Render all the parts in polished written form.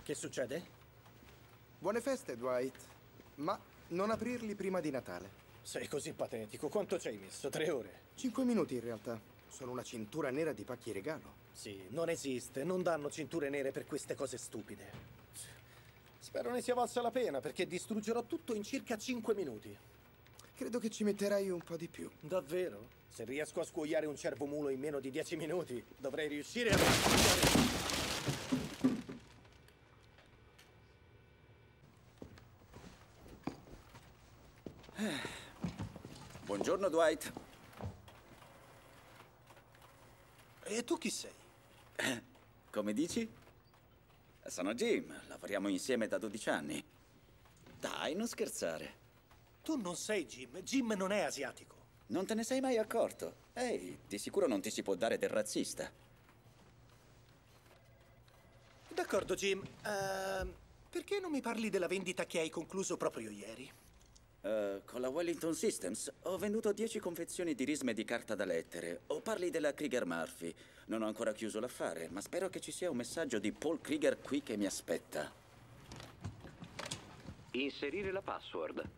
Che succede? Buone feste, Dwight. Ma non aprirli prima di Natale. Sei così patetico. Quanto ci hai messo? 3 ore? 5 minuti in realtà. Sono una cintura nera di pacchi regalo. Sì, non esiste. Non danno cinture nere per queste cose stupide. Spero ne sia valsa la pena, perché distruggerò tutto in circa 5 minuti. Credo che ci metterai un po' di più. Davvero? Se riesco a scuoiare un cervomulo in meno di 10 minuti, dovrei riuscire a... Buongiorno, Dwight. E tu chi sei? Come dici? Sono Jim. Lavoriamo insieme da 12 anni. Dai, non scherzare. Tu non sei Jim. Jim non è asiatico. Non te ne sei mai accorto? Ehi, di sicuro non ti si può dare del razzista. D'accordo, Jim. Perché non mi parli della vendita che hai concluso proprio ieri? Con la Wellington Systems ho venduto 10 confezioni di risme di carta da lettere. O parli della Krieger Murphy? Non ho ancora chiuso l'affare, ma spero che ci sia un messaggio di Paul Krieger qui che mi aspetta. Inserire la password.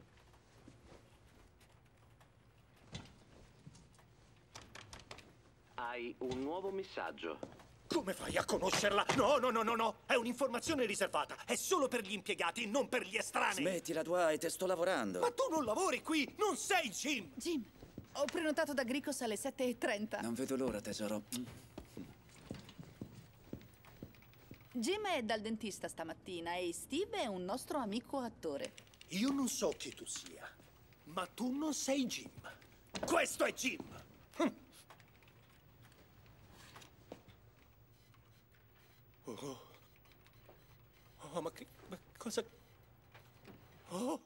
Hai un nuovo messaggio. Come fai a conoscerla? No, no, no, no, no! È un'informazione riservata. È solo per gli impiegati, non per gli estranei. Smettila, Dwight, sto lavorando. Ma tu non lavori qui! Non sei Jim! Jim, ho prenotato da Gricos alle 7:30. Non vedo l'ora, tesoro. Jim è dal dentista stamattina e Steve è un nostro amico attore. Io non so chi tu sia, ma tu non sei Jim. Questo è Jim! Oh. Oh, ma cosa... Oh!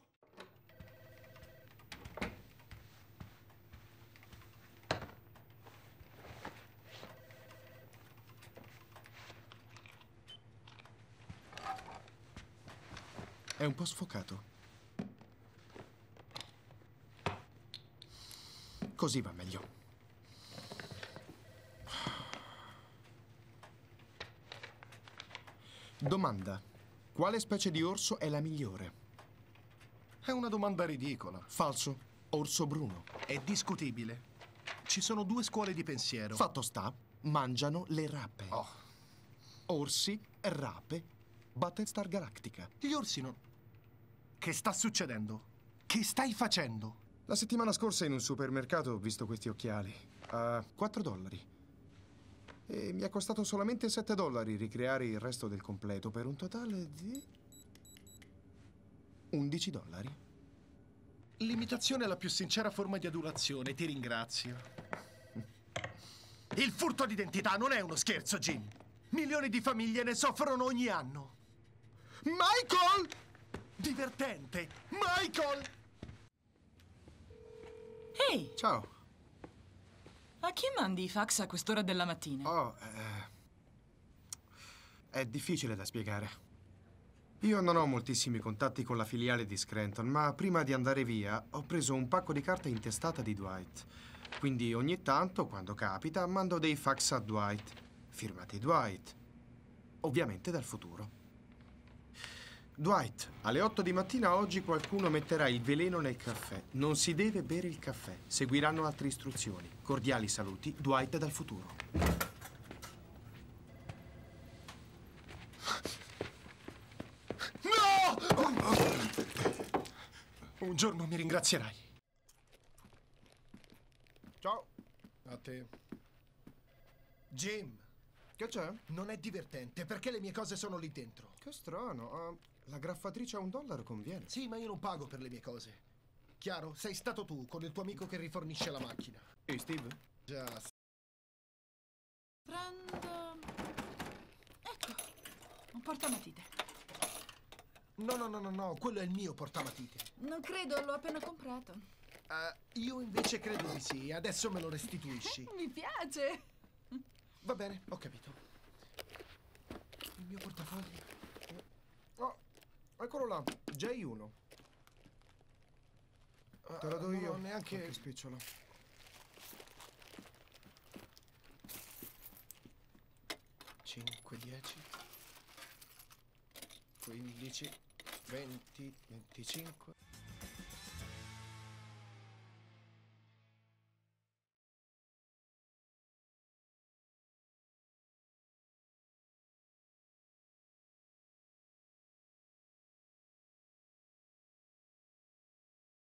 È un po' sfocato. Così va meglio. Domanda. Quale specie di orso è la migliore? È una domanda ridicola. Falso. Orso bruno. È discutibile. Ci sono 2 scuole di pensiero. Fatto sta, mangiano le rape. Oh, Orsi, rape, Battlestar Galactica. gli orsi non... Che sta succedendo? Che stai facendo? La settimana scorsa in un supermercato ho visto questi occhiali a $4. E mi è costato solamente $7 ricreare il resto del completo per un totale di $11. L'imitazione è la più sincera forma di adulazione, ti ringrazio. Il furto d'identità non è uno scherzo, Jim. Milioni di famiglie ne soffrono ogni anno. Michael! Divertente! Michael! Ehi, Ciao. a chi mandi i fax a quest'ora della mattina? Oh, è difficile da spiegare. Io non ho moltissimi contatti con la filiale di Scranton, ma prima di andare via ho preso un pacco di carta intestata di Dwight. Quindi ogni tanto, quando capita, mando dei fax a Dwight, firmati Dwight, ovviamente dal futuro. Dwight, alle 8 di mattina oggi qualcuno metterà il veleno nel caffè. Non si deve bere il caffè. Seguiranno altre istruzioni. Cordiali saluti, Dwight dal futuro. No! Un giorno mi ringrazierai. Ciao. A te. Jim, Che c'è? non è divertente perché le mie cose sono lì dentro. Che strano. La graffatrice a $1 conviene. Sì, ma io non pago per le mie cose. Chiaro? Sei stato tu con il tuo amico che rifornisce la macchina. E Steve? Già. Prendo... Ecco, un portamatite. No, quello è il mio portamatite. Non credo, l'ho appena comprato. Io invece credo di sì. Adesso me lo restituisci. Mi piace. Va bene, ho capito. Il mio portafoglio. Oh, eccolo là. J1. Te lo do non io. ho neanche... Qualche spicciolo. 5, 10. 15, 20, 25.